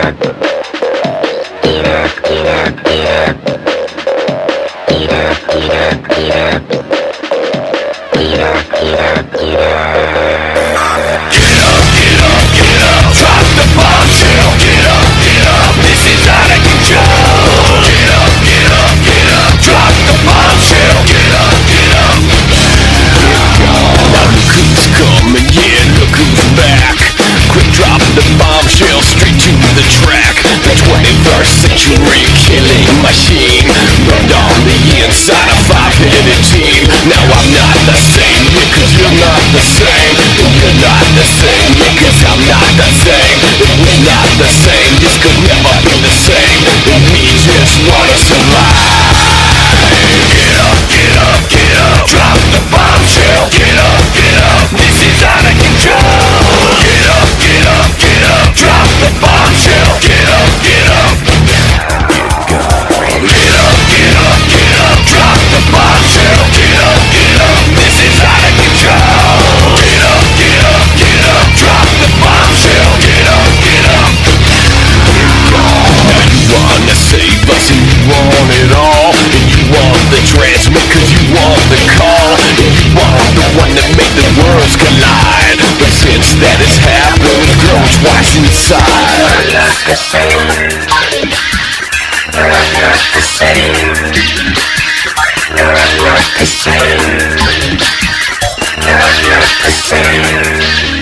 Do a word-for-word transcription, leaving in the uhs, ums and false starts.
Bombshell, straight to the track. The twenty-first century killing machine, burned on the inside, a five-headed team. Now I'm not the same, yeah, cause you're not the same. You're not the same, yeah, cause I'm not the same. We're not the same, this could never be the same. We just wanna survive. Get up, get up, get up. Drop the bombshell. Get up, get up. This is out of control. Get up, get up, get up. Drop the bombshell. Get up, get up. Get up, get up, get up. Drop the bombshell. Get up, get up. This is out of control. Get up, get up, get up. Drop the bombshell. Get up, get up. Now you wanna save us and you want it all, and you want the transmit cause you want the call, and you want the one that make the worlds collide. But since that has happened, we've grown twice inside. You're not the same. You're not the same. You're not the same. You're not the same.